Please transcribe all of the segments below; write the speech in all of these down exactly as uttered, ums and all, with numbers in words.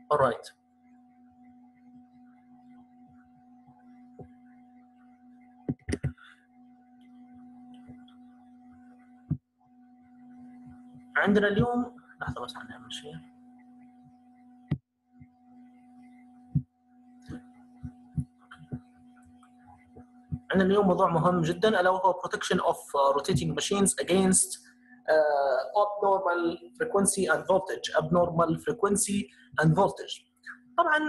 alright. عندنا اليوم لحظة بس نعمل شيء. عندنا اليوم موضوع مهم جدا ألا وهو protection of rotating machines against uh, abnormal frequency and voltage. abnormal frequency and voltage. طبعا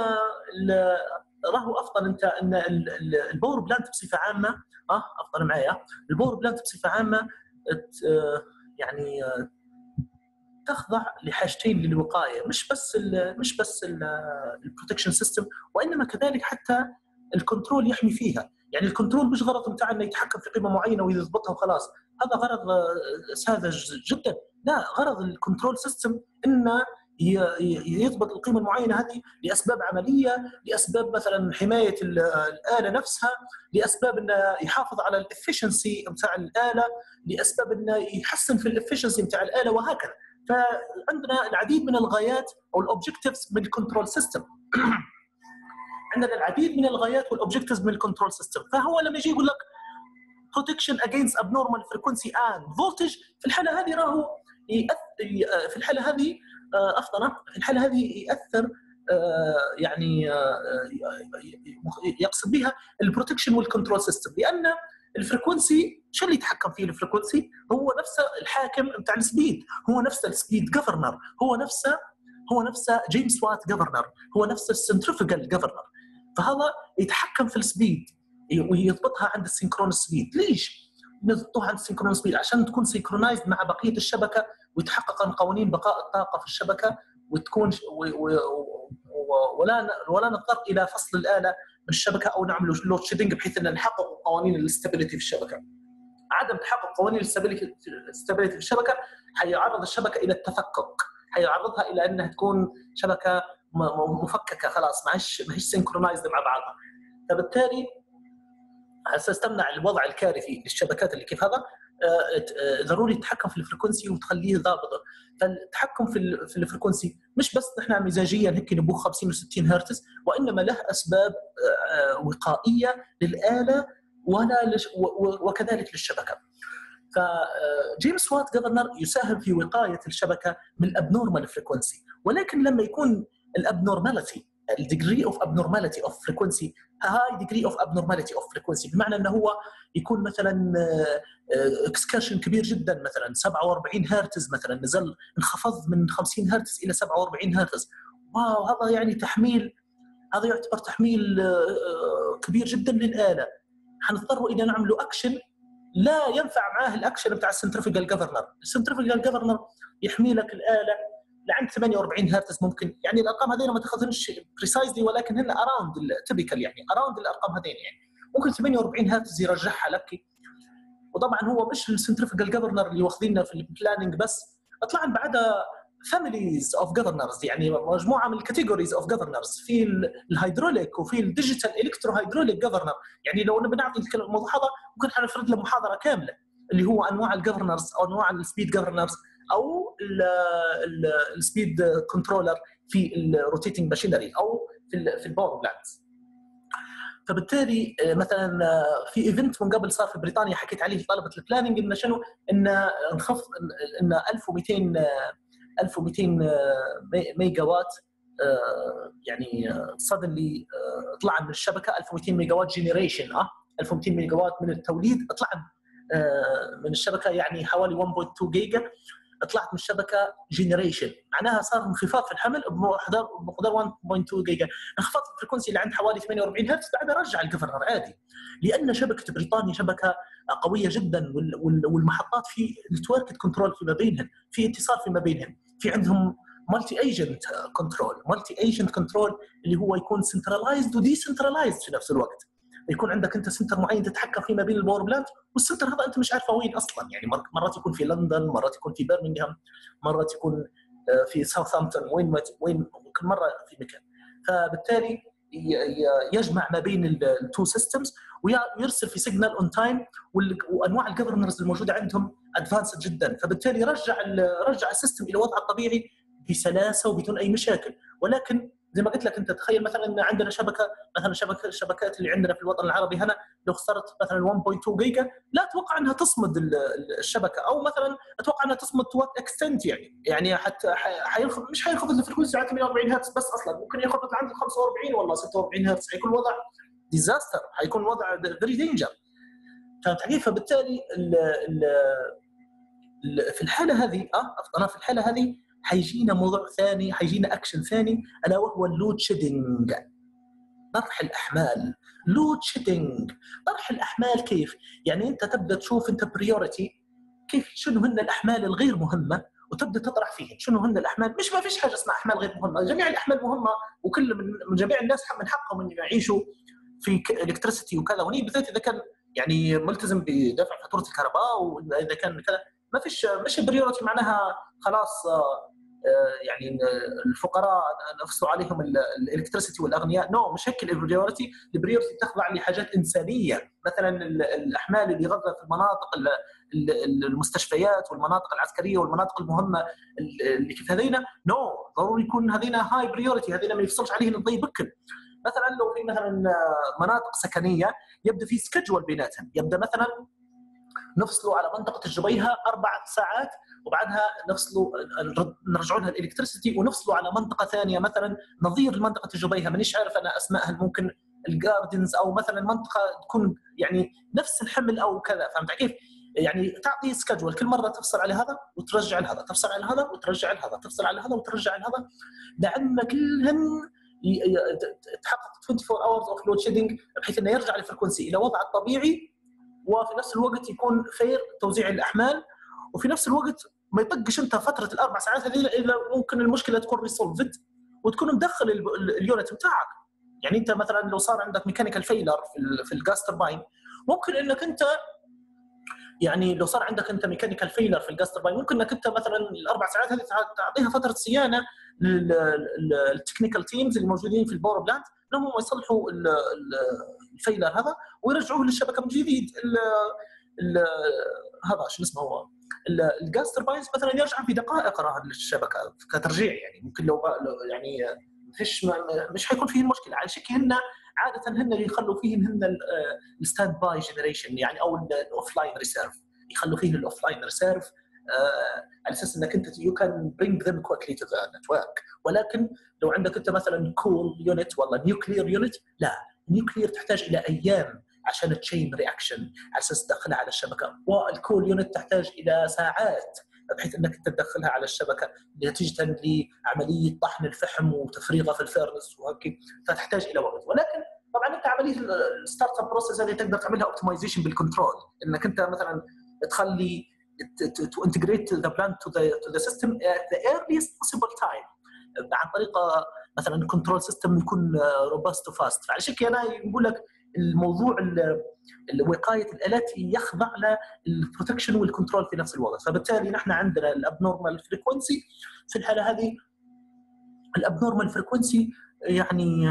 راهو أفضل أنت أن الباور بلانت بصفة عامة أه أفضل معايا الباور بلانت بصفة عامة يعني تخضع لحاجتين للوقاية، مش بس ال مش بس البروتكشن سيستم، وإنما كذلك حتى الكنترول يحمي فيها. يعني الكنترول مش غرض متاع انه يتحكم في قيمه معينه ويضبطها وخلاص، هذا غرض ساذج جدا. لا، غرض الكنترول سيستم انه يضبط القيمه المعينه هذه لاسباب عمليه، لاسباب مثلا حمايه الاله نفسها، لاسباب انه يحافظ على الافشنسي نتاع الاله، لاسباب انه يحسن في الافشنسي نتاع الاله، وهكذا. فعندنا العديد من الغايات او الاوبجكتيفز من الكنترول سيستم. عندنا العديد من الغايات والاوبجكتيفز من الكنترول سيستم. فهو لما يجي يقول لك protection against abnormal frequency and voltage، في الحاله هذه راهو يأثر، في الحاله هذه افضل في الحاله هذه ياثر يعني يقصد بها البروتكشن والكنترول سيستم، لان الفريكونسي شو اللي يتحكم فيه؟ الفريكونسي هو نفسه الحاكم نتاع السبيد، هو نفسه السبيد جفرنر، هو نفسه هو نفسه جيمس وات جفرنر، هو نفسه السنترفيجال جفرنر. فهذا يتحكم في السبيد ويضبطها عند السينكرونس سبيد. ليش نضبطها عند السينكرونس سبيد؟ عشان تكون سينكرونايزد مع بقيه الشبكه ويتحقق قوانين بقاء الطاقه في الشبكه، وتكون و و ولا ولا نضطر الى فصل الاله من الشبكه او نعمل لود شيدنج بحيث ان نحقق قوانين الاستابيليتي في الشبكه. عدم تحقق قوانين الاستابيليتي في الشبكه حيعرض الشبكه الى التفكك، حيعرضها الى انها تكون شبكه مفككه خلاص، ماهيش ماهيش سينكرونايزد مع بعضها. فبالتالي اساس تمنع الوضع الكارثي للشبكات اللي كيف هذا ضروري تتحكم في الفريكونسي وتخليه ضابطه. فالتحكم في في الفريكونسي مش بس نحن مزاجيا هيك نبوخ خمسين وستين هرتز، وانما له اسباب وقائيه للاله ولا وكذلك للشبكه. فجيمس وات جفرنر يساهم في وقايه الشبكه من الابنورمال فريكونسي، ولكن لما يكون الابنورماليتي الديجري اوف ابنورماليتي اوف فريكونسي هاي ديجري اوف ابنورماليتي اوف فريكونسي، بمعنى انه هو يكون مثلا اكسكرشن كبير جدا، مثلا سبعة وأربعين هرتز مثلا نزل انخفض من خمسين هرتز الى سبعة وأربعين هرتز. واو، هذا يعني تحميل، هذا يعتبر تحميل كبير جدا للاله. حنضطر الى نعمل اكشن لا ينفع معاه الاكشن بتاع السنترفيجال جفرنر. السنترفيجال جفرنر يحمي لك الاله لعند ثمانية وأربعين هرتز ممكن، يعني الارقام هذين ما تاخذهمش بريسايزلي، ولكن هن اراوند التيبيكال، يعني اراوند الارقام هذين، يعني ممكن ثمانية وأربعين هرتز يرجعها لك. وطبعا هو مش السنترفيجال جفرنر اللي واخذيننا في البلاننج بس، طلع بعدها فاميليز اوف جفرنرز، يعني مجموعه من الكاتيجوريز اوف جفرنرز، في الهيدروليك وفي الديجيتال الكترو هيدروليك جفرنر. يعني لو نبي نعطي الموضوع هذا ممكن حنفرد له محاضره كامله اللي هو انواع الجفرنرز او انواع السبيد جفرنرز او السبيد كنترولر في الروتيتنج ماشينري او في في الباور بلانتس. فبالتالي مثلا في ايفنت من قبل صار في بريطانيا حكيت عليه طلبه البلاننج، ان شنو ان نخفض ان ألف ومئتين ألف ومئتين ميجا وات، يعني صدنلي طلع من الشبكه ألف ومئتين ميجا وات جينيريشن، اه ألف ومئتين ميجا وات من التوليد طلع من الشبكه، يعني حوالي واحد فاصلة اثنين جيجا طلعت من الشبكه جينيريشن، معناها صار انخفاض في الحمل بمقدار بمقدار واحد فاصلة اثنين جيجا، انخفاض الفريكونسي اللي عند حوالي ثمانية وأربعين هرتز، بعدها رجع الجفرنر عادي، لان شبكه بريطانيا شبكه قويه جدا، والمحطات في نتورك كنترول فيما بينهم، في اتصال فيما بينهم، في عندهم مالتي ايجنت كنترول، مالتي ايجنت كنترول اللي هو يكون سنترلايزد ودي سنترلايزد في نفس الوقت. يكون عندك انت سنتر معين تتحكم فيه ما بين الباور بلانت، والسنتر هذا انت مش عارفه وين اصلا، يعني مرات يكون في لندن، مرات يكون في برمنغهام، مرات يكون في ساوثهامبتون، وين وين كل مره في مكان. فبالتالي يجمع ما بين التو سيستمز ويرسل في سيجنال اون تايم، وانواع الجفرنرز الموجوده عندهم ادفانسد جدا، فبالتالي رجع رجع السيستم الى وضعه الطبيعي بسلاسه وبدون اي مشاكل. ولكن زي ما قلت لك انت تخيل مثلا ان عندنا شبكه مثلا شبكه الشبكات اللي عندنا في الوطن العربي هنا لو خسرت مثلا واحد فاصلة اثنين جيجا لا اتوقع انها تصمد الشبكه، او مثلا اتوقع انها تصمد تو اكستنت يعني يعني حتى حينخفض مش حينخفض الفريكونسي على ثمانية وأربعين هرتز بس، اصلا ممكن ينخفض عند خمسة وأربعين ولا ستة وأربعين هرتز. حيكون الوضع ديزاستر، حيكون الوضع فيري دينجر. فهمت علي؟ فبالتالي ال ال في الحاله هذه اه انا في الحاله هذه حيجينا موضوع ثاني، حيجينا اكشن ثاني، الا وهو اللود شيدنج، طرح الاحمال. لود شيدنج، طرح الاحمال كيف؟ يعني انت تبدا تشوف انت بريوريتي كيف شنو هن الاحمال الغير مهمه وتبدا تطرح فيها شنو هن الاحمال. مش ما فيش حاجه اسمها احمال غير مهمه، جميع الاحمال مهمه، وكل من, من جميع الناس من حقهم ان يعيشوا في الكتريسيتي وكذا، وني بالذات اذا كان يعني ملتزم بدفع فاتوره الكهرباء، واذا كان كذا ما فيش مش بريوريتي معناها خلاص يعني الفقراء نفسوا عليهم الالكتريسيتي والاغنياء. نو no, مش هيك البريوريتي. البريوريتي تخضع لحاجات انسانيه، مثلا الاحمال اللي غزه في المناطق المستشفيات والمناطق العسكريه والمناطق المهمه اللي كيف هذينا. نو no, ضروري يكون هذينا هاي بريوريتي، هذينا ما يفصلش عليهم الضي بكل. مثلا لو في مثلا مناطق سكنيه يبدا في سكجول بيناتهم، يبدا مثلا نفصلوا على منطقه الجبيهه اربع ساعات وبعدها نفصلوا نرجعوا لها الالكتريسيتي ونفصلوا على منطقه ثانيه مثلا نظير منطقه الجبيهه، مانيش عارف انا اسمائها، ممكن الجاردنز او مثلا منطقه تكون يعني نفس الحمل او كذا. فهمت كيف؟ يعني تعطي سكجول كل مره تفصل على هذا وترجع لهذا، تفصل على هذا وترجع لهذا، تفصل على هذا وترجع لهذا، لعل كلهن تحقق أربعة وعشرين hours اوف لود شيدنج بحيث انه يرجع الفريكونسي الى وضعه الطبيعي، وفي نفس الوقت يكون فير توزيع الاحمال، وفي نفس الوقت ما يطقش انت فتره الاربع ساعات هذه الا ممكن المشكله تكون ريسولفد وتكون مدخل اليونت بتاعك. يعني انت مثلا لو صار عندك ميكانيكال فيلر في في الجاز ترباين، ممكن انك انت يعني لو صار عندك انت ميكانيكال فيلر في الجاز ترباين ممكن انك انت مثلا الاربع ساعات هذه تعطيها فتره صيانه للتكنيكال تيمز اللي موجودين في الباور بلانت انهم يصلحوا الفيلر هذا ويرجعوه للشبكه من جديد. هذا شو اسمه هو الجاز ترباينز مثلا يرجع في دقائق راهن للشبكه كترجيع، يعني ممكن لو يعني مش مش حيكون فيه المشكله. على شكل هن عاده هن اللي يخلوا فيه هن الستاند باي جنريشن يعني او الاوف لاين ريسيرف، يخلوا فيه الاوف لاين ريسيرف على اساس انك انت you can bring them quickly to the network. ولكن لو عندك انت مثلا كول يونت والله نيوكلير يونت، لا النيوكلير تحتاج الى ايام عشان تشين رياكشن على اساس تدخلها على الشبكه، والكول يونت تحتاج الى ساعات بحيث انك تدخلها على الشبكه نتيجه لعمليه طحن الفحم وتفريغه في الفيرنس وهيك، فتحتاج الى وقت. ولكن طبعا انت عمليه الستارت اب بروسيس هذه تقدر تعملها اوبتمايزيشن بالكنترول، انك انت مثلا تخلي to integrate the plant to the to the system at the earliest possible time عن طريق مثلا كنترول سيستم يكون روبست وفاست. فعلى شكل انا يقول لك الموضوع وقايه الالات يخضع للبروتكشن والكنترول في نفس الوقت. فبالتالي نحن عندنا الابنورمال فريكوينسي في الحاله هذه. الابنورمال فريكوينسي يعني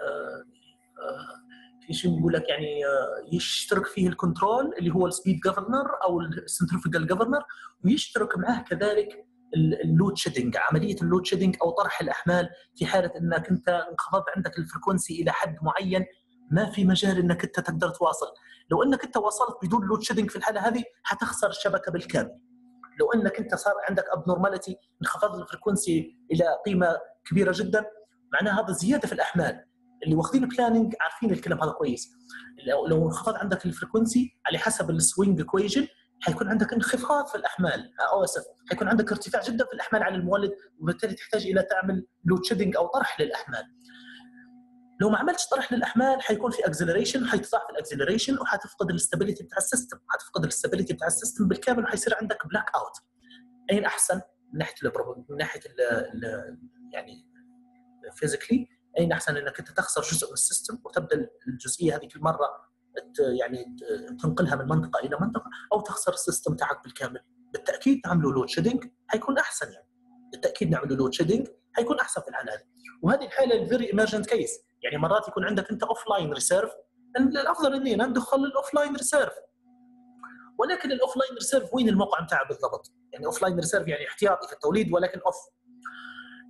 في شيء نقول لك يعني يشترك فيه الكنترول اللي هو السبيد جفرنر او السنترفيجال جفرنر، ويشترك معه كذلك اللود شيدنج، عمليه اللود شيدنج او طرح الاحمال في حاله انك انت انخفض عندك الفريكونسي الى حد معين ما في مجال انك انت تقدر تواصل. لو انك انت وصلت بدون لود شيدنج في الحاله هذه حتخسر الشبكه بالكامل. لو انك انت صار عندك ابنورماليتي انخفض الفريكونسي الى قيمه كبيره جدا معناها هذا زياده في الاحمال. اللي واخدين بلاننج عارفين الكلام هذا كويس. لو لو انخفض عندك الفريكونسي على حسب السوينج ايكويشن حيكون عندك انخفاض في الاحمال او اسف حيكون عندك ارتفاع جدا في الاحمال على المولد، وبالتالي تحتاج الى تعمل لود شيدنج او طرح للاحمال. لو ما عملتش طرح للاحمال حيكون في اكسلريشن، حيتضاعف الاكسلريشن وحتفقد الاستابيليتي بتاع السيستم، حتفقد الاستابيليتي بتاع السيستم بالكامل وحيصير عندك بلاك اوت. اين احسن من ناحيه من ناحيه ال يعني فيزيكلي اين احسن انك انت تخسر جزء من السيستم وتبدا الجزئيه هذه كل مره يعني تنقلها من منطقه الى منطقه، او تخسر السيستم تاعك بالكامل. بالتاكيد تعملوا لود شيدنج حيكون احسن، يعني بالتاكيد نعملوا لود شيدنج حيكون احسن في الحاله هذه. وهذه الحاله الفيري ايمرجنت كيس، يعني مرات يكون عندك انت اوف لاين ريسيرف، الافضل اننا ندخل الاوف لاين ريسيرف. ولكن الاوف لاين ريسيرف وين الموقع بتاعه بالضبط؟ يعني اوف لاين ريسيرف يعني احتياطي في التوليد ولكن اوف.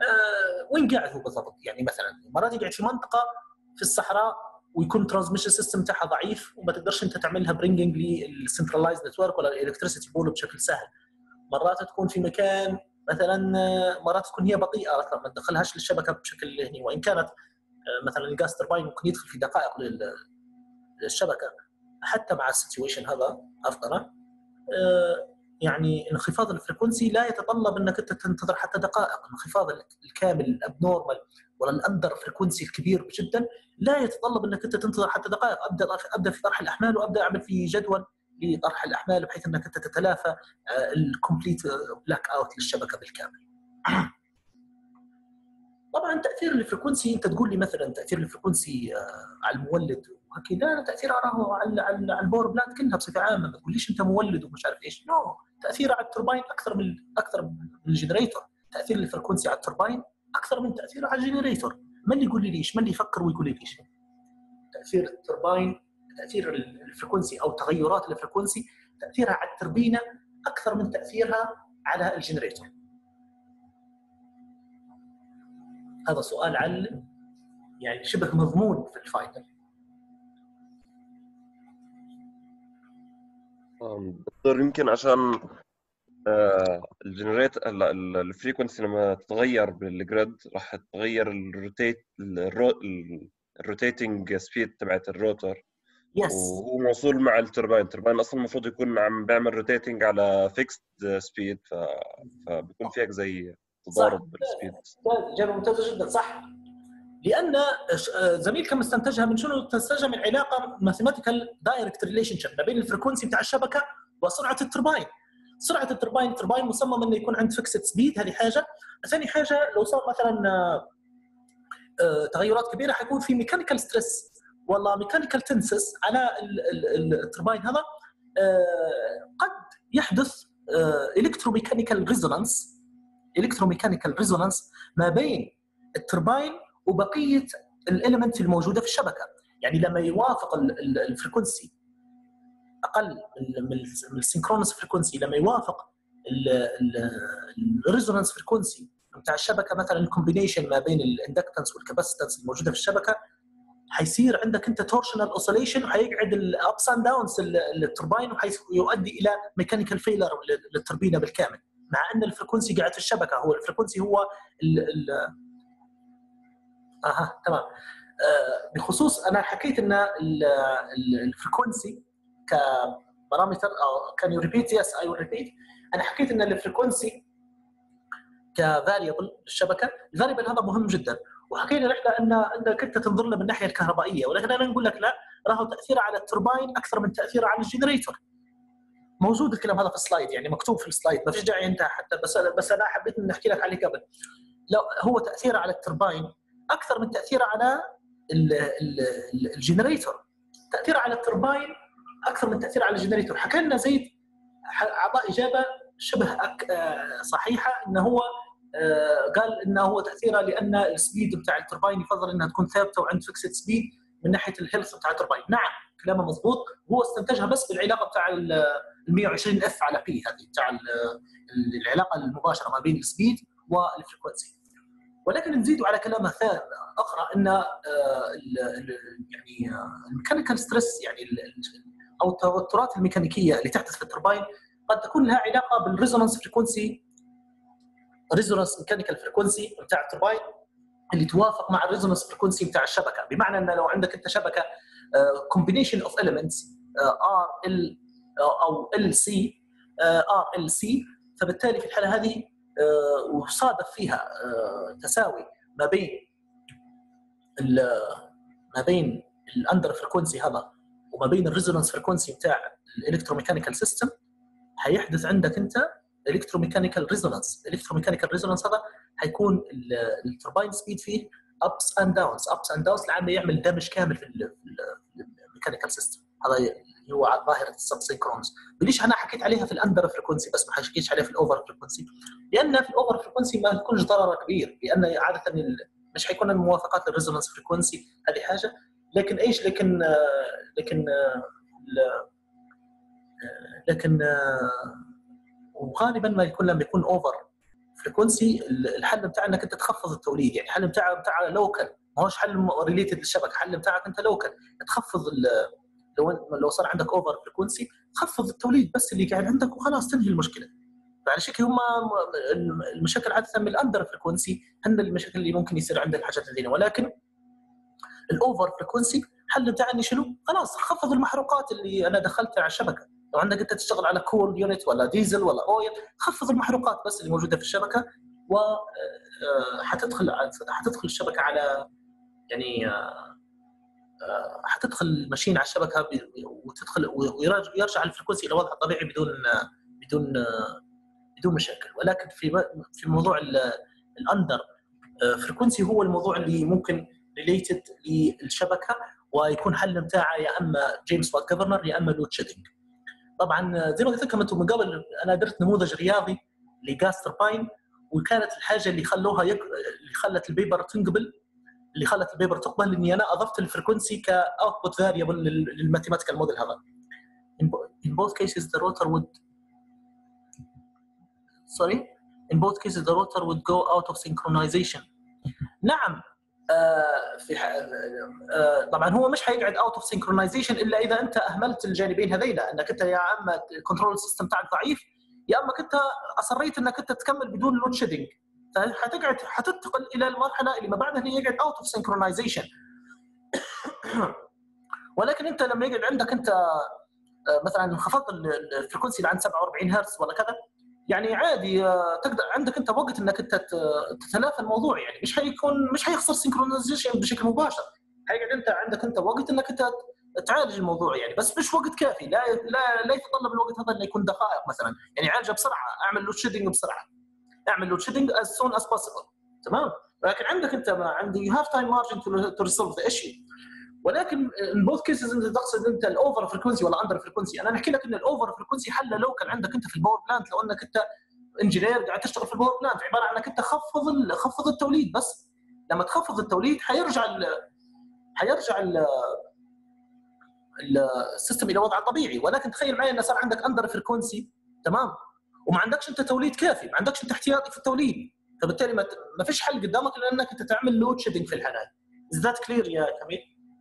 آه وين قاعد هو بالضبط. يعني مثلا مرات يقعد في منطقه في الصحراء ويكون ترانسميشن سيستم تاعها ضعيف وما تقدرش انت تعملها برينجنج للسنترلايز نتورك ولا الالكتريسيتي بول بشكل سهل. مرات تكون في مكان مثلا، مرات تكون هي بطيئه اكثر ما تدخلهاش للشبكه بشكل هني، وان كانت مثلا الجاز ترباين ممكن يدخل في دقائق للشبكه حتى مع السيتويشن هذا افضل. يعني انخفاض الفريكونسي لا يتطلب انك انت تنتظر حتى دقائق. الانخفاض الكامل الابنورمال ولا الاندر فريكونسي الكبير جدا لا يتطلب انك انت تنتظر حتى دقائق. ابدا ابدا في طرح الاحمال وابدا اعمل في جدول لطرح الاحمال بحيث انك انت تتلافى الكومبليت بلاك اوت للشبكه بالكامل. طبعا تاثير الفريكونسي، انت تقول لي مثلا تاثير الفريكونسي على المولد وكذا، تاثيره راهو على على الباور بلانت كلها بصفه عامه. ما تقوليش انت مولد ومش عارف ايش، نو no. تاثيره على التوربين اكثر من اكثر من الجنريتور. تاثير الفريكونسي على التوربين اكثر من تاثيره على الجنريتور. من اللي يقول لي ليش؟ من اللي يفكر ويقول لي ليش؟ تاثير التوربين، تاثير الفريكونسي او تغيرات الفريكونسي تاثيرها على التربينه اكثر من تاثيرها على الجنريتور. هذا سؤال عن يعني شبه مضمون في الفاينل. دكتور يمكن عشان الجنريت الفريكونسي لما تتغير بالجريد راح تتغير الروتيت الروتيتنج سبيد تبعت الروتر، يس. وهو موصول مع التربين. التربين اصلا المفروض يكون عم بيعمل روتيتنج على فيكست سبيد، فبيكون فيك زي تضارب بالسبيد. جميل، ممتاز جدا، صح. لان زميل كم استنتجها من شنو؟ استنتجها من علاقه ماثيماتيكال دايركت ريليشن شيب ما بين الفريكونسي بتاع الشبكه وسرعه التربين. سرعه التربين التربين مصمم انه يكون عند فيكسد سبيد، هذه حاجه. ثاني حاجه لو صار مثلا تغيرات كبيره حيكون في ميكانيكال ستريس والله ميكانيكال تنسس على التربين هذا. قد يحدث الكتروميكانيكال ريزونانس الكتروميكانيكال ريزونانس ما بين التربين وبقيه الاليمنت الموجوده في الشبكه. يعني لما يوافق الفريكونسي اقل من السينكرونس فريكونسي، لما يوافق الريزونانس فريكونسي بتاع الشبكه، مثلا الكومبينيشن ما بين الاندكتنس والكاباسيتنس الموجوده في الشبكه، حيصير عندك انت تورشنال اوسيليشن وحيقعد الابس اند داونز للتربين وحيؤدي الى ميكانيكال فيلر للتربينه بالكامل، مع ان الفريكونسي قاعد في الشبكه. هو الفريكونسي هو ال ال اها تمام. آه بخصوص انا حكيت ان الفريكونسي كبارامتر او كان يو ريبيت يس اي ويل ريبيت. انا حكيت ان الفريكونسي كفاريبل للشبكه، الفاريبل هذا مهم جدا، وحكينا نحن ان انك انت تنظر له من الناحيه الكهربائيه، ولكن انا نقول لك لا، راهو تاثيره على التوربين اكثر من تاثيره على الجنريتور. موجود الكلام هذا في السلايد، يعني مكتوب في السلايد، ما فيش داعي انت حتى، بس بس انا حبيت ان احكي لك عليه قبل. لو هو تاثيره على التوربين اكثر من تاثيره على الجنريتور. تاثيره على التوربين اكثر من تاثيره على الجنريتور. حكى لنا زيد اعطى اجابه شبه صحيحه، انه هو قال انه هو تاثيره لان السبيد بتاع التوربين يفضل انها تكون ثابته وعند فيكسد سبيد من ناحيه الهيلث بتاع التوربين. نعم كلامه مضبوط، هو استنتجها بس بالعلاقه بتاع ال مئة وعشرين اف على بي، هذه بتاع العلاقه المباشره ما بين السبيد والفريكونسي. ولكن نزيدوا على كلامه ثاني اخرى ان يعني الميكانيكال ستريس، يعني او التوترات الميكانيكيه اللي تحدث في التوربين قد تكون لها علاقه بالريزونانس فريكونسي، ريزونانس ميكانيكال فريكونسي بتاع التوربين اللي توافق مع الريزونانس فريكونسي بتاع الشبكه. بمعنى ان لو عندك انت شبكه كومبينيشن اوف اليمنتس ار ال او ال سي ار ال سي، فبالتالي في الحاله هذه وصادف فيها تساوي ما بين ما بين الاندر فريكونسي هذا وما بين الريزونانس فريكونسي بتاع الالكتروميكانيكال سيستم، هيحدث عندك انت الكتروميكانيكال ريزونانس. الكتروميكانيكال ريزونانس هذا هيكون التوربين سبيد فيه ابس اند داونز ابس اند داونز لعله يعمل دمج كامل في الميكانيكال سيستم. هذا هو ظاهره السب سينكرونز. ليش انا حكيت عليها في الاندر فريكونسي بس ما حكيتش عليها في الاوفر فريكونسي؟ لان في الاوفر فريكونسي ما يكونش ضرره كبير، لان عاده مش حيكون الموافقات للريزونانس فريكونسي، هذه حاجه. لكن ايش لكن لكن لكن وغالبا ما يكون لما يكون اوفر فريكونسي الحل بتاعنا انك انت تخفض التوليد، يعني الحل بتاعه بتاع لوكال، ما هوش حل ريليتد للشبكه، الحل بتاعك انت لوكال تخفض لو لو صار عندك اوفر فريكونسي تخفض التوليد بس اللي قاعد عندك وخلاص تنهي المشكله. فعلى شكل هم المشاكل عاده من الاندر فريكونسي هن المشاكل اللي ممكن يصير عند الحاجات هذين، ولكن الاوفر فريكونسي الحل بتاعه اني شنو؟ خلاص خفض المحروقات اللي انا دخلتها على الشبكه. لو عندك انت تشتغل على كول يونت ولا ديزل ولا اويل، خفض المحروقات بس اللي موجوده في الشبكه، و حتدخل حتدخل الشبكه على يعني حتدخل الماشين على الشبكه وتدخل ويرجع الفريكونسي الى وضعه الطبيعي بدون بدون بدون مشاكل. ولكن في في موضوع الاندر فريكونسي هو الموضوع اللي ممكن ريليتد للشبكه، ويكون حل بتاعه يا اما جيمس وات جفرنر يا اما لود شيدنج. طبعا زي ما قلت لكم انتم من قبل انا درت نموذج رياضي لغاز ترباين، وكانت الحاجه اللي خلوها يك... اللي خلت البيبر تنقبل اللي خلت البيبر تقبل اني انا اضفت الفريكونسي كاوتبوت فاريبل للماثيماتيكال موديل هذا. in both cases the rotor would sorry in both cases the rotor would go out of synchronization. نعم آه في آه طبعا هو مش حيقعد اوت اوف سينكرونايزيشن الا اذا انت اهملت الجانبين هذيلا، انك انت يا اما الكنترول سيستم تاعك ضعيف يا اما كنت اصريت انك انت تكمل بدون لود شيدنج، فحتقعد حتنتقل الى المرحله اللي ما بعدها اللي يقعد اوت اوف سينكرونايزيشن. ولكن انت لما يقعد عندك انت آه مثلا خفضت الفريكونسي لعند سبعة وأربعين هرتز ولا كذا، يعني عادي تقدر عندك انت وقت انك انت تتلافى الموضوع، يعني مش حيكون مش حيخسر سينكرونايزيشن بشكل مباشر، حيقعد انت عندك انت وقت انك انت تعالج الموضوع يعني، بس مش وقت كافي، لا لا لا يتطلب الوقت هذا انه يكون دقائق مثلا، يعني عالجه بسرعه، اعمل لود شيدنج بسرعه، اعمل لود شيدنج as soon as possible، تمام؟ لكن عندك انت ما عندي you have time margin to, to resolve the issue. ولكن in both cases انت تقصد انت الاوفر فريكونسي ولا اندر فريكونسي. انا نحكي لك ان الاوفر فريكونسي حل لوكال عندك انت في الباور بلانت، لو انك انت انجينير قاعد تشتغل في الباور بلانت، عباره عن انك انت خفض خفض التوليد بس. لما تخفض التوليد حيرجع ال حيرجع ال السيستم الى وضعه الطبيعي. ولكن تخيل معي ان صار عندك اندر فريكونسي، تمام، وما عندكش انت توليد كافي، ما عندكش انت احتياطي في التوليد، فبالتالي ما فيش حل قدامك الا انك انت تعمل لود شيدنج في الحالات. Is that clear يا كميل؟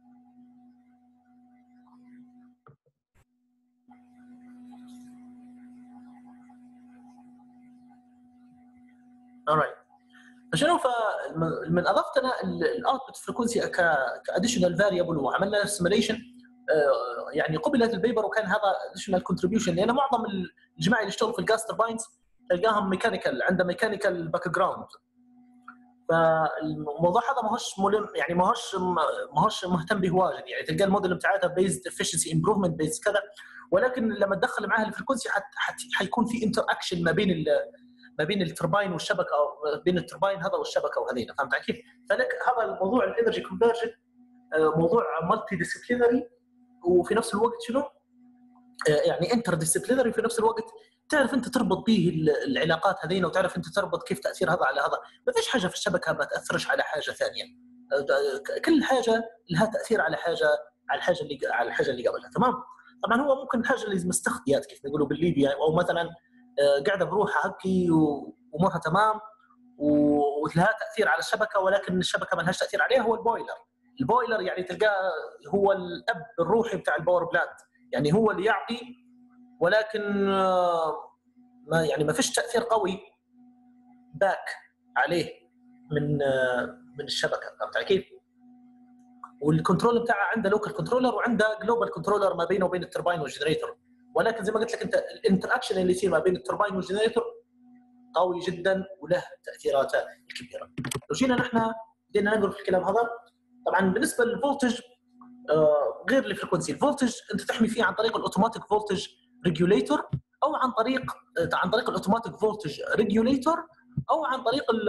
alright. فشنو فمن اضفت انا الاوتبوت فريكونسي كاديشنال فاريبل وعملنا سيميليشن، يعني قبلت البيبر وكان هذا اديشنال كونتريبيوشن، لان معظم الجماعه اللي يشتغلوا في الجاز ترباينز تلقاهم ميكانيكال، عنده ميكانيكال باك جراوند، فالموضوع هذا ماهوش ملم، يعني ماهوش ماهوش مهتم به واجد، يعني تلقى الموديل بتاعتها بيزد افشنسي امبروفمنت بيزد كذا، ولكن لما تدخل معها الفريكونسي حيكون في انتر اكشن ما بين ما بين الترباين والشبكه، او بين الترباين هذا والشبكه وهذينا، فهمت كيف؟ فلك هذا الموضوع الانرجي كونفرجن موضوع مالتي ديسيبلينري، وفي نفس الوقت شنو؟ يعني انتر ديسيبلينري، في نفس الوقت تعرف انت تربط به العلاقات هذينا، وتعرف انت تربط كيف تاثير هذا على هذا. ما فيش حاجه في الشبكه ما تاثرش على حاجه ثانيه، كل حاجه لها تاثير على حاجه على الحاجه اللي على الحاجه اللي قبلها، تمام؟ طبعا هو ممكن الحاجه اللي مستخديات كيف نقولوا بالليبيا، او مثلا قاعده بروحها هكي وامورها تمام ولها تاثير على الشبكه، ولكن الشبكه ما لهاش تاثير عليها. هو البويلر البويلر يعني تلقاه هو الاب الروحي بتاع الباور بلانت، يعني هو اللي يعطي، ولكن ما يعني ما فيش تاثير قوي باك عليه من من الشبكه، فهمت كيف؟ والكنترول بتاعه عنده لوكال كنترولر وعنده جلوبال كنترولر ما بينه وبين الترباين والجنريتور، ولكن زي ما قلت لك انت الانتراكشن اللي يصير ما بين الترباين والجنريتور قوي جدا وله تاثيراته الكبيره. لو جينا نحن بدينا نقرا في الكلام هذا، طبعا بالنسبه للفولتج آه غير الفريكونسي، الفولتج انت تحمي فيه عن طريق الاوتوماتيك فولتج ريجوليتور، او عن طريق عن طريق الاوتوماتيك فولتج ريجوليتور، او عن طريق ال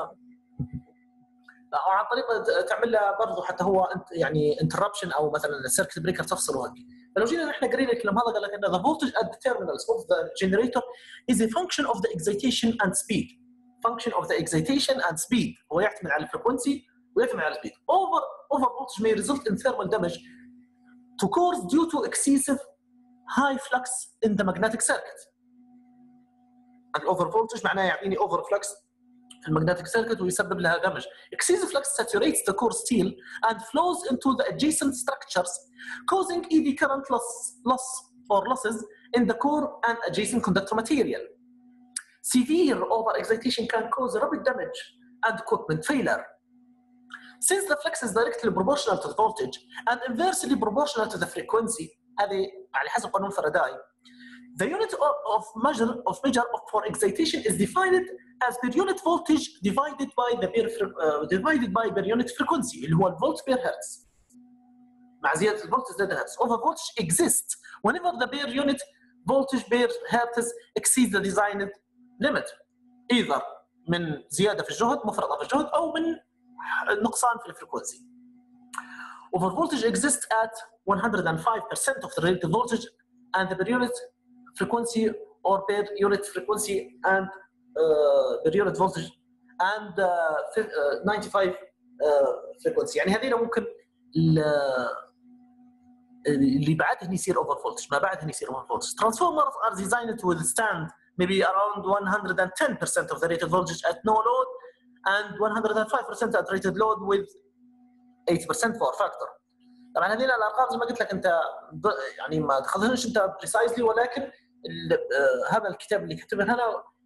او عن طريق تعمل له برضه حتى هو يعني انتربشن، او مثلا السيركت بريكر تفصله هيك. فلو جينا نحن قرينا الكلام هذا قال لك ان the voltage at the terminals of the generator is a function of the excitation and speed. function of the excitation and speed هو يعتمد على الفريكونسي ويعتمد على السبيد. over over voltage may result in thermal damage to cores due to excessive high flux in the magnetic circuit. الاوفر فولتج معناه يعطيني اوفر فلكس في المagnetic circuit ويسبب لها damage. Excessive flux saturates the core steel and flows into the adjacent structures, causing E D current loss, loss or losses in the core and adjacent conductor material. Severe overexcitation can cause rapid damage and equipment failure. Since the flux is directly proportional to the voltage and inversely proportional to the frequency, هذه على حسب قانون فاراداي. The unit of measure of measure for excitation is defined as per unit voltage divided by the per uh, divided by per unit frequency اللي هو الفولت per hertz. مع زيادة الفولت زاد الهرتز. Over voltage exists whenever the per unit voltage per hertz exceeds the designed limit. either من زيادة في الجهد مفرطة في الجهد أو من نقصان في الفريكونسي. Over voltage exists at one hundred five percent of the relative voltage and the per unit frequency or per unit frequency and uh, per unit voltage and uh, ninety-five uh, frequency. يعني هذه ممكن اللي بعدها يصير over voltage ما بعدها يصير over voltage. Transformers are designed to withstand maybe around one hundred ten percent of the rated voltage at no load and one hundred five percent at rated load with eighty percent power factor. طبعا هذه الارقام زي ما قلت لك انت يعني ما تاخذهاش انت بريسايزلي ولكن آه هذا الكتاب اللي كتبه هنا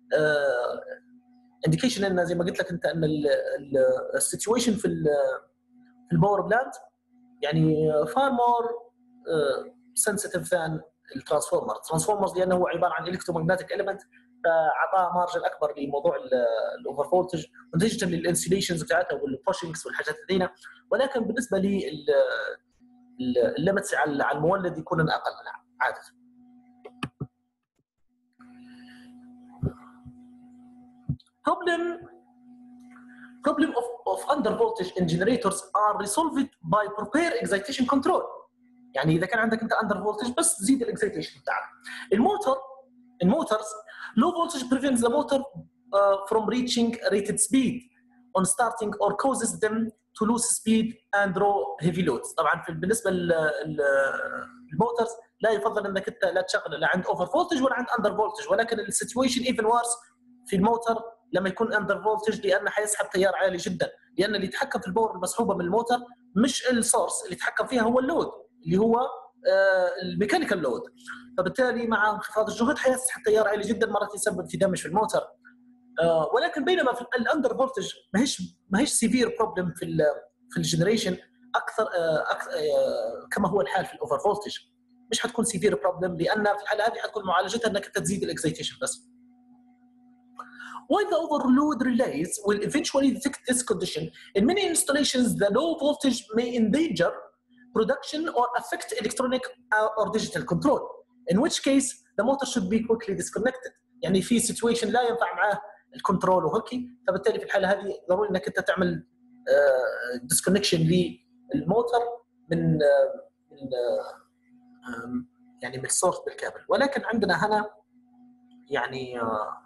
انديكيشن ان زي ما قلت لك انت ان السيتويشن في في الباور بلانت يعني فار مور سنسيتيف ثان الترانسفورمر. الترانسفورمرز لانه هو عباره عن الكترومagnetic اليمنت فاعطاه مارجن اكبر لموضوع الاوفر فولتج ونتيجه للانسيليشنز بتاعتها والبوشنجز والحاجات هذينا. ولكن بالنسبه لي الليمتس على المولد يكون اقل عاده. problem problem of, of under voltage in generators are resolved by proper excitation control. يعني اذا كان عندك انت under voltage بس تزيد الاكسيتيشن بتاعك. الموتور الموتورز low voltage prevents the motor uh, from reaching rated speed on starting or causes them to lose speed and draw heavy loads. طبعا في بالنسبه للموتورز لا يفضل انك انت لا تشغل لا عند اوفر فولتج ولا عند اندر فولتج. ولكن السيتويشن ايفن وارس في الموتور لما يكون اندر فولتج لانه حيسحب تيار عالي جدا لان اللي يتحكم في الباور المسحوبه من الموتور مش السورس اللي يتحكم فيها هو اللود اللي هو الميكانيكال لود. فبالتالي مع انخفاض الجهد حيسحب تيار عالي جدا مرات يسبب في دمج في الموتور. ولكن بينما في الاندر فولتج ما هيش ما هيش سيفير بروبلم في ال في الجنريشن اكثر, أكثر كما هو الحال في الاوفر فولتج. مش حتكون سيفير بروبلم لان في الحاله هذه حتكون معالجتها انك تزيد الاكسيتيشن بس. While the overload relays will eventually detect this condition, in many installations the low voltage may endanger production or affect electronic or digital control, in which case the motor should be quickly disconnected. يعني في situation لا ينفع معاه الكنترول وهيك فبالتالي في الحالة هذه ضروري انك انت تعمل disconnection للموتور من من يعني من السورس بالكامل. ولكن عندنا هنا يعني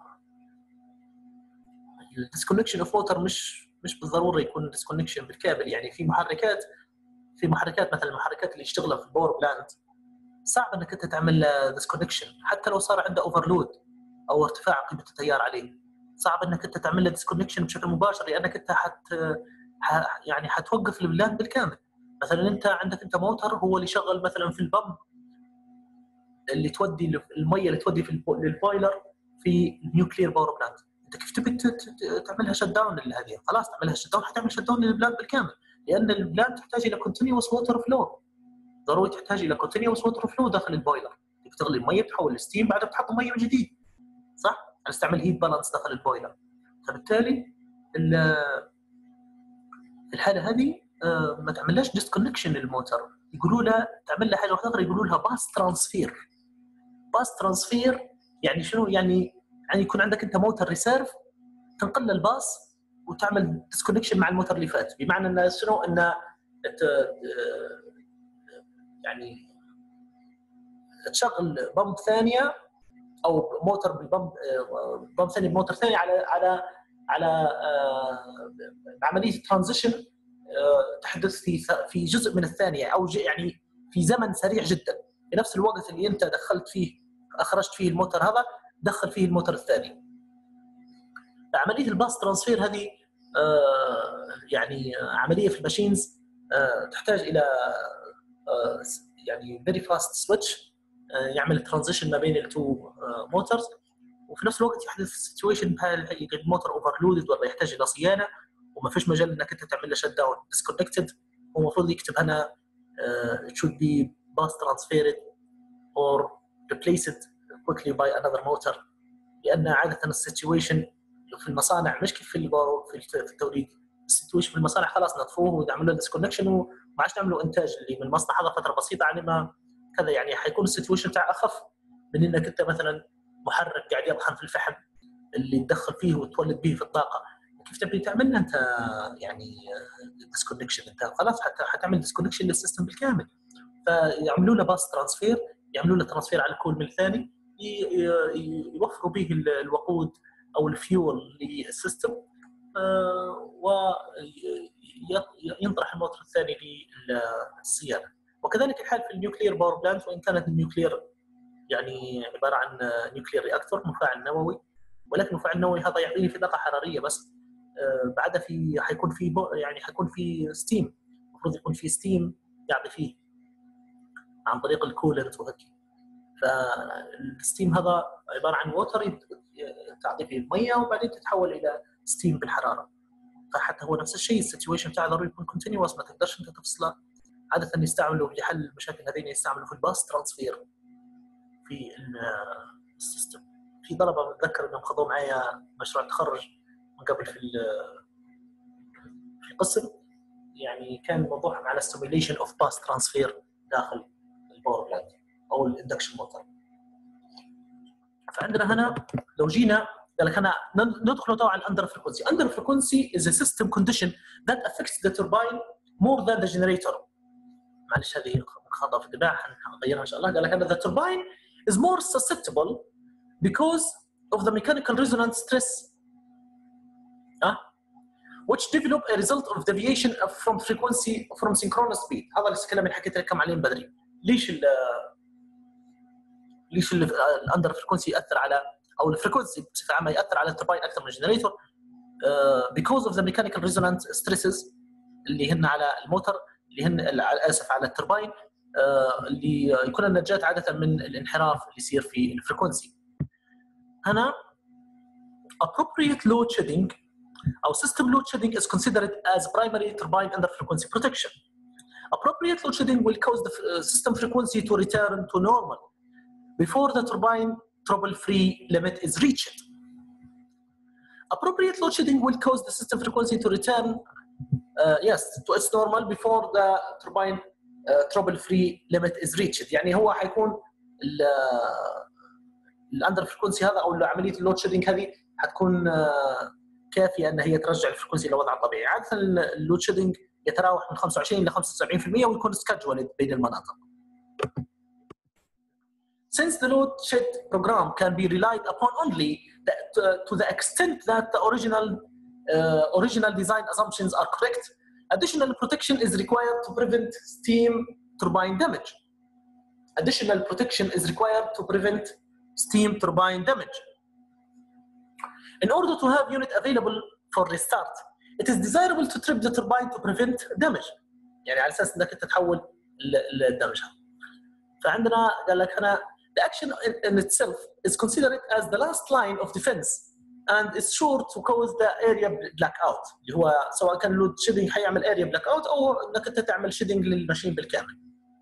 الديسكونكشن اوف موتور مش مش بالضروره يكون ديسكونكشن بالكامل. يعني في محركات في محركات مثلا المحركات اللي يشتغلها في الباور بلانت صعب انك انت تعمل ديسكونكشن حتى لو صار عنده اوفرلود او ارتفاع قيمه التيار عليه. صعب انك انت تعمل له ديسكونكشن بشكل مباشر لانك انت حت يعني حتوقف البلانت بالكامل. مثلا انت عندك انت موتور هو اللي يشغل مثلا في البمب اللي تودي الميه اللي تودي في البويلر في النيوكلير باور بلانت. انت كيف تبي تعملها شت داون لهذه؟ خلاص تعملها شت داون حتعمل شت داون للبلانت بالكامل لان البلانت تحتاج الى كونتينيوس ووتر فلو. ضروري تحتاج الى كونتينيوس ووتر فلو داخل البويلر. بتغلي الميه بتحول الستيم بعدها بتحط ميه من جديد صح؟ نستعمل هيت بالانس داخل البويلر. فبالتالي الحاله هذه ما تعملهاش ديسكونكشن للموتور. يقولوا لها تعمل لها حاجه اخرى يقولوا لها باس ترانسفير. باس ترانسفير يعني شنو؟ يعني يعني يكون عندك انت موتور ريسيرف تنقل الباص وتعمل ديسكونكشن مع الموتور اللي فات. بمعنى ان شنو؟ ان يعني تشغل بمب ثانيه او موتور بالبمب بمب ثاني بموتور ثاني على على على عمليه ترانزيشن تحدث في في جزء من الثانيه او يعني في زمن سريع جدا. في نفس الوقت اللي انت دخلت فيه اخرجت فيه الموتور هذا دخل فيه الموتور الثاني. فعمليه الباس ترانسفير هذه يعني عمليه في الماشينز تحتاج الى يعني فيري فاست سويتش يعمل ترانزيشن ما بين التو موتورز، وفي نفس الوقت يحدث سيتويشن هل الموتور اوفرلودد ولا يحتاج الى صيانه وما فيش مجال انك انت تعمل له شت داون ديسكونكتد. هو المفروض يكتب هنا uh, it should be bus transferred or replaced quickly by another motor، لان عاده السيتويشن في المصانع مش كيف في البارو في التوريد. السيتويشن في المصانع خلاص نطفوه ويعملوا له ديسكونكشن وما عادش نعملوا انتاج اللي من المصنع هذا فتره بسيطه يعني ما كذا، يعني حيكون السيتويشن تاع اخف من انك انت مثلا محرك قاعد يطحن في الفحم اللي تدخل فيه وتولد به في الطاقه. كيف تبي تعملها انت يعني ديسكونكشن؟ انت خلاص حتى حتعمل ديسكونكشن للسيستم بالكامل. فيعملوا له باس ترانسفير، يعملوا له ترانسفير على الكول من الثاني، يوفروا به الوقود او الفيول للسيستم وينطرح الموتور الثاني للصيانه. وكذلك الحال في النيوكلير باور بلانت، وان كانت النيوكلير يعني عباره عن نيوكلير رياكتور مفاعل نووي، ولكن المفاعل النووي هذا يعطيني في طاقه حراريه بس، بعدها في حيكون في يعني حيكون في ستيم، المفروض يكون في ستيم يعطي فيه عن طريق الكولنت وهيك. فالستيم هذا عباره عن ووتر تعطي فيه ميه وبعدين تتحول الى ستيم بالحراره. فحتى هو نفس الشيء السيتويشن بتاعه ضروري يكون كونتينيوس، ما تقدرش انت تفصله. عاده يستعملوا لحل المشاكل هذين يستعملوا في الباس ترانسفير في السيستم. في طلبه بتذكر انهم خذوا معايا مشروع تخرج من قبل في في القسم، يعني كان موضوعهم على stimulation of bus transfer داخل الباور بلانت او الاندكشن موتور. فعندنا هنا لو جينا قال لك انا ندخل طبعا على الاندر فريكونسي. اندر فريكونسي is a system condition that affects the turbine more than the generator. معلش هذه خطأ في الطباعة حنغيرها ان شاء الله. قال لك ان the turbine is more susceptible because of the mechanical resonance stress uh, which develop a result of deviation from frequency from synchronous speed. هذا الكلام اللي حكيت لكم عليه بدري. ليش ال ليش الاندر فريكونسي ياثر على او الفريكونسي بصفه عامه ياثر على الترباين اكثر من الجنريتور؟ uh, because of the mechanical resonance stresses اللي هن على الموتور، اللي هن اسف على الترباين، uh, اللي يكون النتاج عاده من الانحراف اللي يصير في الفريكونسي. هنا appropriate load shedding أو system load shedding is considered as primary turbine under frequency protection. Appropriate load shedding will cause the system frequency to return to normal before the turbine trouble-free limit is reached. Appropriate load shedding will cause the system frequency to return, uh, yes, to its normal before the turbine uh, trouble-free limit is reached. يعني هو حيكون الاندر فريكونسي هذا او عمليه اللود شيدنج هذه حتكون كافيه ان هي ترجع الفريكونسي لوضعها الطبيعي. عاده اللود شيدنج يتراوح من خمسة وعشرين إلى خمسة وسبعين بالمئة ويكون سكادجولد بين المناطق. Since the load shed program can be relied upon only that, uh, to the extent that the original uh, original design assumptions are correct, additional protection is required to prevent steam turbine damage. Additional protection is required to prevent steam turbine damage. In order to have unit available for restart, it is desirable to trip the turbine to prevent damage. يعني على اساس انك تتحول الدمج. فعندنا قال لك هنا the action in itself is considered as the last line of defense and is sure to cause the area blackout. اللي هو سواء كان لود شيدنج حيعمل area blackout او انك انت تعمل شيدنج للماشين بالكامل.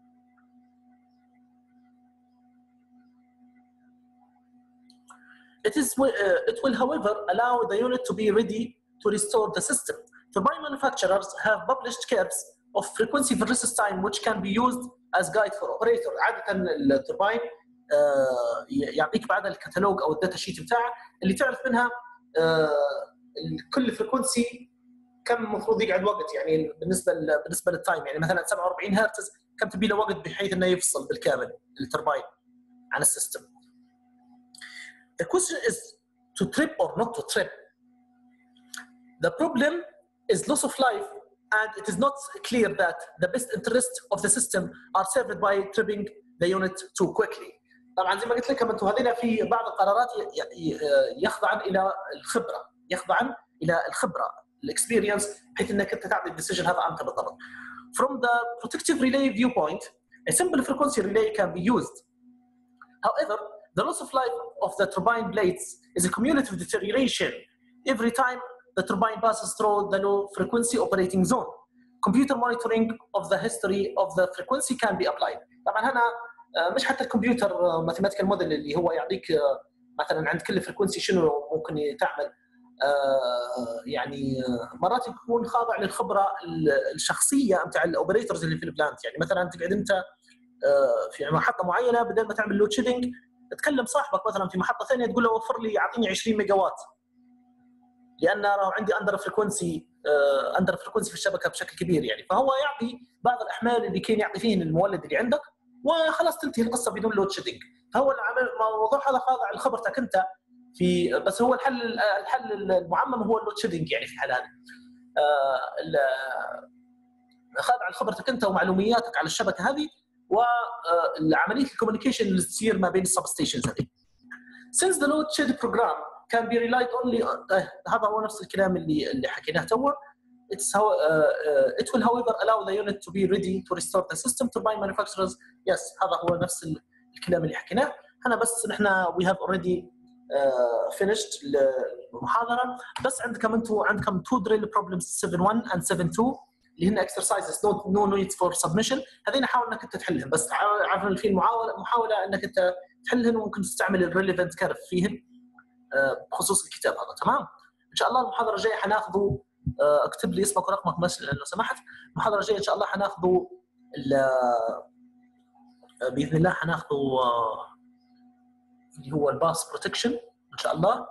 It is uh, it will, however, allow the unit to be ready to restore the system. Turbine manufacturers have published curves of frequency versus time which can be used as guide for operator. عادة التوربين uh, يعطيك بعد الكتالوج أو الداتا شيت بتاعه اللي تعرف منها uh, كل فريكونسي كم المفروض يقعد وقت، يعني بالنسبة بالنسبة للتايم، يعني مثلا سبعة وأربعين هرتز كم تبي له وقت بحيث إنه يفصل بالكامل التوربين عن السيستم. The question is to trip or not to trip. The problem is loss of life, and it is not clear that the best interests of the system are served by tripping the unit too quickly. طبعا زي ما قلت لكم انتم هذين في بعض القرارات يخضعن الى الخبره، يخضعن الى الخبره الاكسبيرينس بحيث انك انت تعمل الديسيجن هذا انت بالضبط. From the protective relay viewpoint, a simple frequency relay can be used. However, the loss of life of the turbine blades is a cumulative deterioration every time the turbine passes through the low frequency operating zone. Computer monitoring of the history of the frequency can be applied. طبعا هنا مش حتى الكمبيوتر ماثيماتيكال موديل اللي هو يعطيك مثلا عند كل فريكونسي شنو ممكن تعمل، يعني مرات يكون خاضع للخبره الشخصيه نتاع الاوبريتورز اللي في البلانت. يعني مثلا تقعد انت في محطه معينه بدل ما تعمل لود شيدنج تكلم صاحبك مثلا في محطه ثانيه تقول له وفر لي اعطيني عشرين ميجا وات، لان راهو عندي اندر فريكونسي اندر فريكونسي في الشبكه بشكل كبير يعني. فهو يعطي بعض الاحمال اللي كان يعطي فيه المولد اللي عندك وخلاص تنتهي القصه بدون لود شيدنج. فهو الموضوع هذا خاضع لخبرتك انت في، بس هو الحل الحل المعمم هو اللود شيدنج يعني في الحاله هذه. خاضع لخبرتك انت ومعلومياتك على الشبكه هذه وعمليه الكوميونيكيشن اللي تصير ما بين السب ستيشنز هذه. Since the load shed program can be relied only on, uh, هذا هو نفس الكلام اللي اللي حكيناه توا. It's how uh, uh, it will however allow the unit to be ready to restore the system turbine manufacturers. Yes, هذا هو نفس الكلام اللي حكيناه. هنا بس نحن we have already uh, finished المحاضرة. بس عندكم انتم عندكم two drill problems seven one and seven two اللي هن exercises no, no need for submission. هذين حاول انك انت تحلهم، بس عارفين في المحاولة محاولة انك انت تحلهم وممكن تستعمل الريليفنت كيرف فيهن بخصوص الكتاب هذا. تمام. ان شاء الله المحاضرة الجاية حناخذوا، اكتب لي اسمك ورقمك مثلا لو سمحت. المحاضرة الجاية ان شاء الله حناخذوا باذن الله حناخذوا اللي هو الباس بروتكشن ان شاء الله،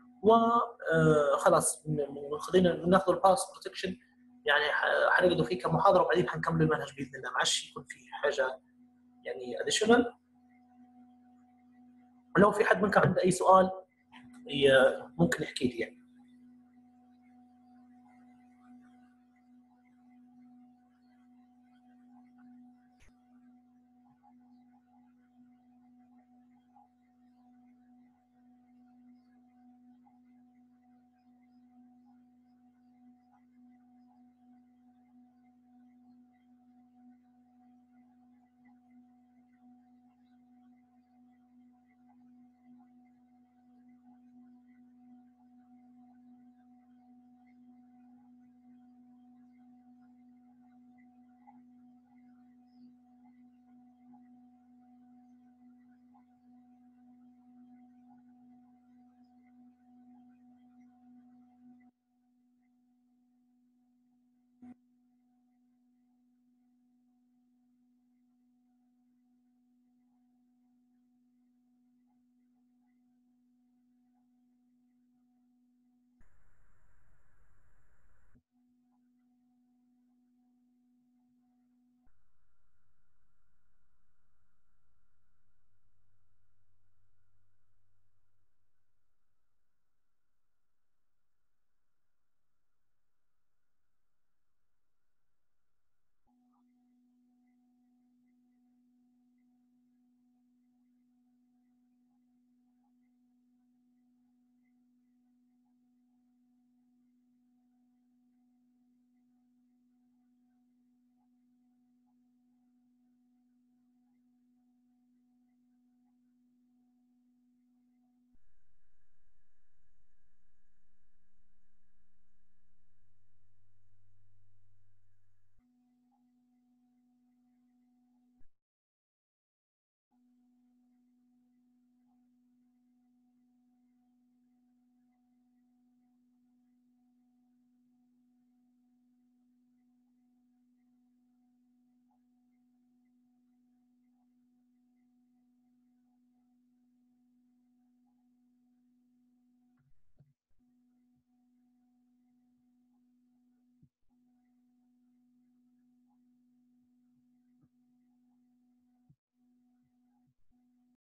وخلاص خلينا ناخذ الباس بروتكشن يعني حنقعدوا فيه كمحاضرة وبعدين حنكمل المنهج باذن الله. ما عادش يكون في حاجة يعني اديشنال. ولو في حد منكم عنده اي سؤال ممكن يحكي لي يعني.